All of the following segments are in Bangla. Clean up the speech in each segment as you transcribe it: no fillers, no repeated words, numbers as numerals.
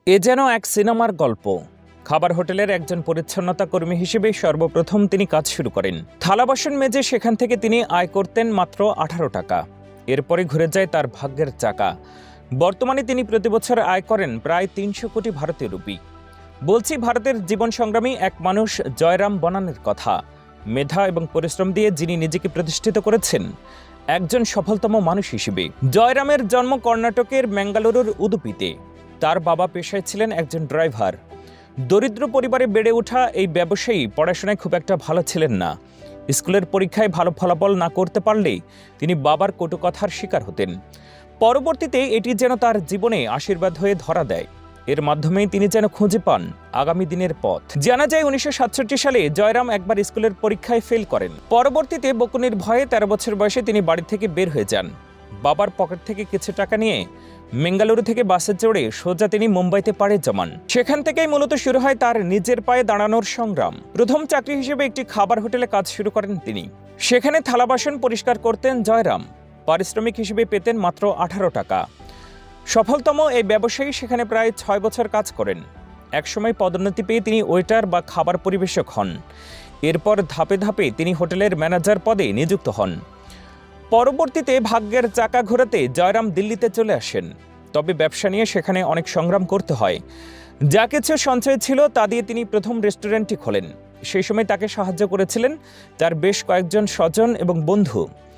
এ যেন এক সিনেমার গল্প। খাবার হোটেলের একজন পরিচ্ছন্নতা কর্মী হিসেবে সর্বপ্রথম তিনি কাজ শুরু করেন। থালা বাসন মেজে সেখান থেকে তিনি আয় করতেন মাত্র 18 টাকা। এরপরে ঘুরে যায় তার ভাগ্যের চাকা। বর্তমানে তিনি প্রতি বছর আয় করেন প্রায় 300 কোটি ভারতীয় রুপি। বলছি ভারতের জীবন সংগ্রামী এক মানুষ জয়রাম বনানের কথা। মেধা এবং পরিশ্রম দিয়ে যিনি নিজেকে প্রতিষ্ঠিত করেছেন একজন সফলতম মানুষ হিসেবে। জয়রামের জন্ম কর্ণাটকের ম্যাঙ্গালুরুর উদুপিতে। তার বাবা পেশায় ছিলেন একজন ড্রাইভার। দরিদ্র পরিবারে বেড়ে ওঠা এই ব্যবসায়ী পড়াশোনায় খুব একটা ভালো ছিলেন না। স্কুলের পরীক্ষায় ভালো ফলাফল না করতে পারলে তিনি বাবার কটু কথার শিকার হতেন। পরবর্তীতে এটি যেন তার জীবনে আশীর্বাদ হয়ে ধরা দেয়। এর মাধ্যমেই তিনি যেন খুঁজে পান আগামী দিনের পথ। জানা যায় 1967 সালে জয়রাম একবার স্কুলের পরীক্ষায় ফেল করেন। পরবর্তীতে বকুনির ভয়ে 13 বছর বয়সে তিনি বাড়ি থেকে বের হয়ে যান। বাবার পকেট থেকে কিছু টাকা নিয়ে বেঙ্গালুরু থেকে বাসে চড়ে সোজা তিনি মুম্বাইতে পাড়ি জমান। সেখান থেকেই মূলত শুরু হয় তার নিজের পায়ে দাঁড়ানোর সংগ্রাম। প্রথম চাকরি হিসেবে একটি খাবার হোটেলে কাজ শুরু করেন তিনি। সেখানে থালা বাসন পরিষ্কার করতেন জয়রাম। পারিশ্রমিক হিসেবে পেতেন মাত্র 18 টাকা। সফলতম এই ব্যবসায়ী সেখানে প্রায় 6 বছর কাজ করেন। একসময় পদোন্নতি পেয়ে তিনি ওয়েটার বা খাবার পরিবেশক হন। এরপর ধাপে ধাপে তিনি হোটেলের ম্যানেজার পদে নিযুক্ত হন। পরবর্তীতে ভাগ্যের চাকা ঘোরাতে জয়রাম দিল্লিতে চলে আসেন। তবে ব্যবসা নিয়ে সেখানে অনেক সংগ্রাম করতে হয়। যা কিছু সঞ্চয় ছিল তা দিয়ে তিনি প্রথম রেস্টুরেন্টটি খোলেন। সেই সময় তাকে সাহায্য করেছিলেন তার বেশ কয়েকজন স্বজন এবং বন্ধু।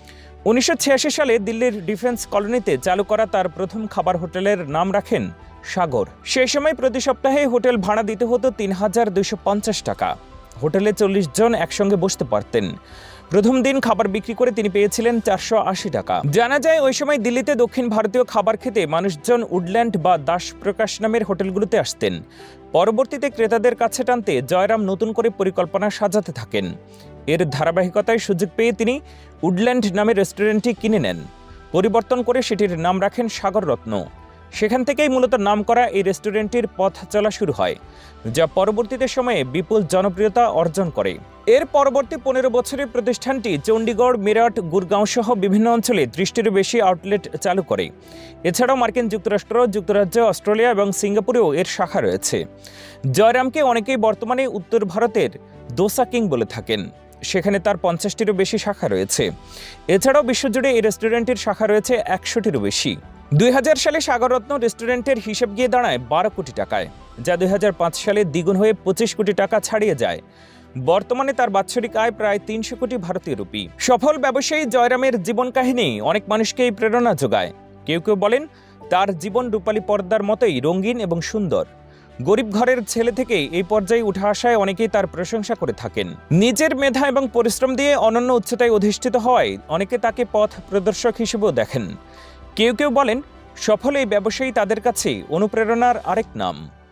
1986 সালে দিল্লির ডিফেন্স কলোনিতে চালু করা তার প্রথম খাবার হোটেলের নাম রাখেন সাগর। সেই সময় প্রতি সপ্তাহে হোটেল ভাড়া দিতে হতো 3250 টাকা। হোটেলে 40 জন একসঙ্গে বসতে পারতেন। প্রথম দিন খাবার বিক্রি করে তিনি পেয়েছিলেন 480 টাকা। জানা যায় ওই সময় দিল্লিতে দক্ষিণ ভারতীয় খাবার খেতে মানুষজন উডল্যান্ড বা দাস প্রকাশ নামের হোটেলগুলোতে আসতেন। পরবর্তীতে ক্রেতাদের কাছে টানতে জয়রাম নতুন করে পরিকল্পনা সাজাতে থাকেন। এর ধারাবাহিকতায় সুযোগ পেয়ে তিনি উডল্যান্ড নামের রেস্টুরেন্টটি কিনে নেন। পরিবর্তন করে সেটির নাম রাখেন সাগর রত্ন। সেখান থেকেই মূলত নাম করা এই রেস্টুরেন্টটির পথ চলা শুরু হয়, যা পরবর্তীতে সময়ে বিপুল জনপ্রিয়তা অর্জন করে। এর পরবর্তী 15 বছরে প্রতিষ্ঠানটি চণ্ডীগড়, মিরাট, গুরগাঁও সহ বিভিন্ন অঞ্চলে 30টিরও বেশি আউটলেট চালু করে। এছাড়াও মার্কিন যুক্তরাষ্ট্র, যুক্তরাজ্য, অস্ট্রেলিয়া এবং সিঙ্গাপুরেও এর শাখা রয়েছে। জয়রামকে অনেকেই বর্তমানে উত্তর ভারতের দোসা কিং বলে থাকেন। সেখানে তার 50টিরও বেশি শাখা রয়েছে। এছাড়াও বিশ্বজুড়ে এই রেস্টুরেন্টের শাখা রয়েছে 100টিরও বেশি। 2000 সালে সাগররত্ন রেস্টুরেন্টের হিসেব গিয়ে দাঁড়ায় 12 কোটি টাকায়, যা 2005 সালে দ্বিগুণ হয়ে 25 কোটি টাকা ছাড়িয়ে যায়। বর্তমানে তার বাৎসরিক আয় প্রায় 300 কোটি ভারতীয় রুপি। সফল ব্যবসায়ী জয়রামের জীবন কাহিনী অনেক মানুষকেই প্রেরণা যোগায়। কেউ কেউ বলেন তার জীবন রূপালী পর্দার মতোই রঙিন এবং সুন্দর। গরিব ঘরের ছেলে থেকে এই পর্যায়ে উঠে আসায় অনেকেই তার প্রশংসা করে থাকেন। নিজের মেধা এবং পরিশ্রম দিয়ে অনন্য উচ্চতায় অধিষ্ঠিত হওয়ায় অনেকে তাকে পথ প্রদর্শক হিসেবেও দেখেন। কেউ কেউ বলেন সফল এই ব্যবসায়ী তাদের কাছে অনুপ্রেরণার আরেক নাম।